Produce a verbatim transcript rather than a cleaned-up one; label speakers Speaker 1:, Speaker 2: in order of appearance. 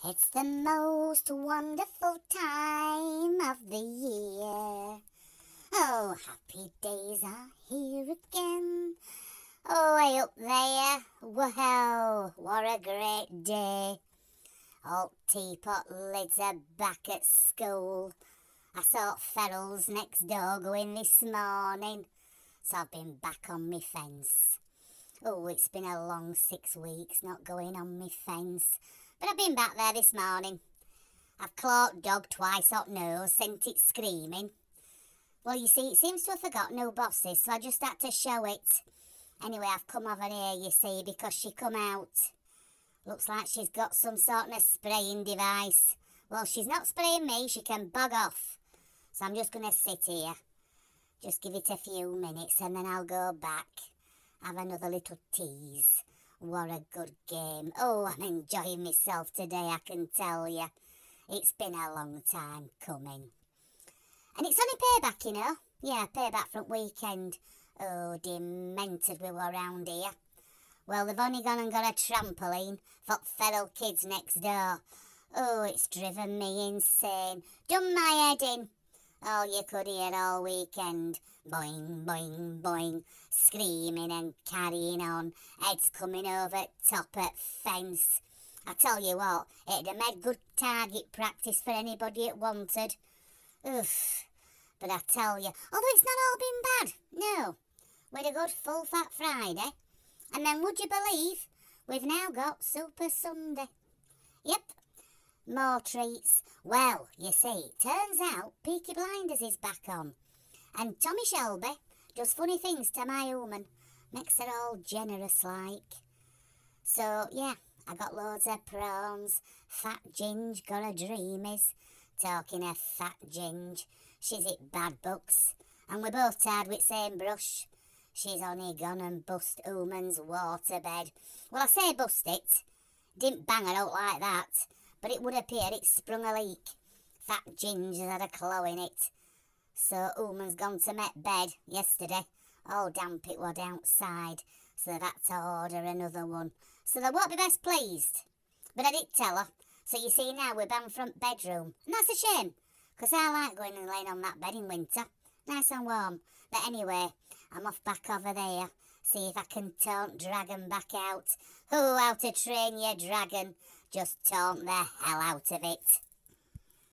Speaker 1: It's the most wonderful time of the year. Oh, happy days are here again. Oh, way up there. Wow, what a great day. All teapot lids are back at school. I saw Ferrell's next door go in this morning, so I've been back on my fence. Oh, it's been a long six weeks not going on my fence, but I've been back there this morning. I've clocked dog twice up nose, sent it screaming. Well, you see, it seems to have forgotten no bosses, so I just had to show it. Anyway, I've come over here, you see, because she come out. Looks like she's got some sort of spraying device. Well, she's not spraying me, she can bug off. So I'm just going to sit here. Just give it a few minutes and then I'll go back. Have another little tease. What a good game. Oh, I'm enjoying myself today, I can tell you. It's been a long time coming. And it's only payback, you know. Yeah, payback from weekend. Oh, demented we were round here. Well, they've only gone and got a trampoline for feral kids next door. Oh, it's driven me insane. Done my head in. Oh, you could hear all weekend. Boing, boing, boing. Screaming and carrying on. Heads coming over top at fence. I tell you what, it'd have made good target practice for anybody it wanted. Oof. But I tell you, although it's not all been bad. No. We had a good full fat Friday. And then would you believe, we've now got Super Sunday. Yep. More treats. Well, you see, turns out Peaky Blinders is back on. And Tommy Shelby does funny things to my woman. Makes her all generous like. So, yeah, I got loads of prawns. Fat Ginge got a dreamies. Talking of Fat Ginge, she's it bad books. And we both tied with same brush. She's only gone and bust woman's waterbed. Well, I say bust it. Didn't bang her out like that. But it would appear it sprung a leak. Fat Ginge has had a claw in it. So woman's gone to met bed yesterday. All damp it was outside. So they've had to order another one. So they won't be best pleased. But I did tell her. So you see now we're banned from bedroom. And that's a shame. Because I like going and laying on that bed in winter. Nice and warm. But anyway, I'm off back over there. See if I can taunt Dragon back out. Oh, how to train your dragon. Just taunt the hell out of it.